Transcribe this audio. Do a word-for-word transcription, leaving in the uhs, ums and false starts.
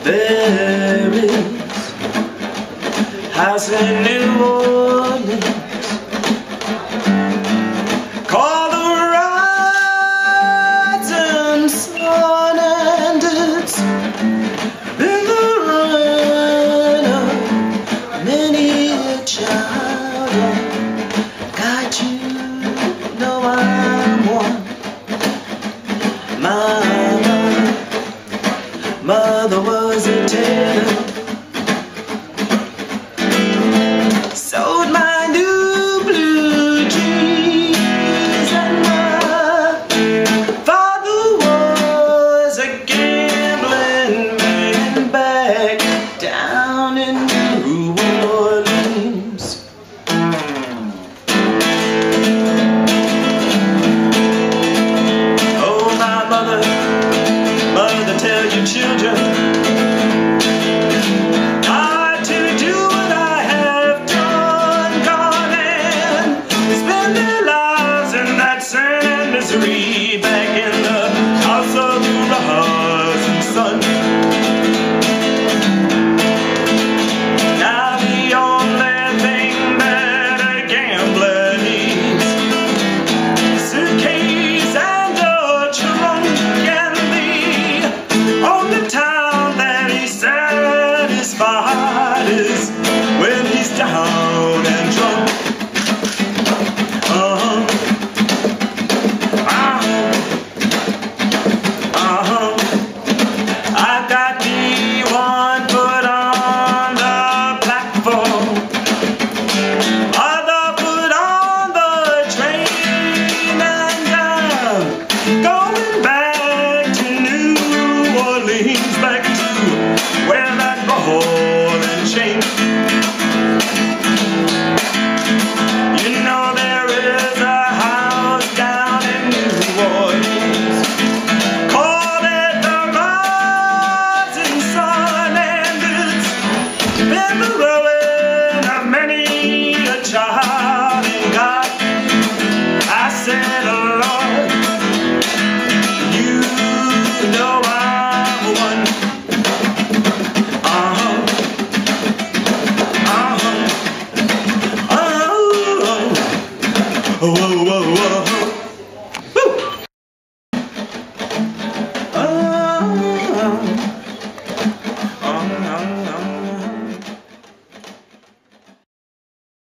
There is house in New Orleans called the Rising Sun, and it's been the ruin of many a child. Got you know I'm one. My mother was a tailor, sewed my new blue jeans, and my father was a gambling man back down in New Orleans. Oh, my mother, mother, tell your children